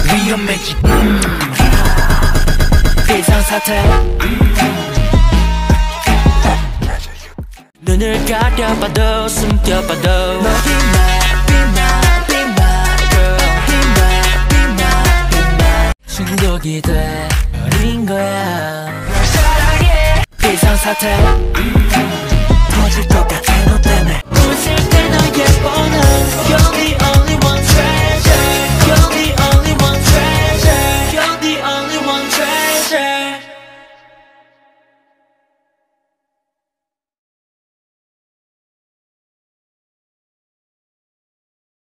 위험해지 비상사태 눈을 가려봐도 숨겨봐도 너 be my girl be my 중독이 돼버린 거야 널 사랑해 비상사태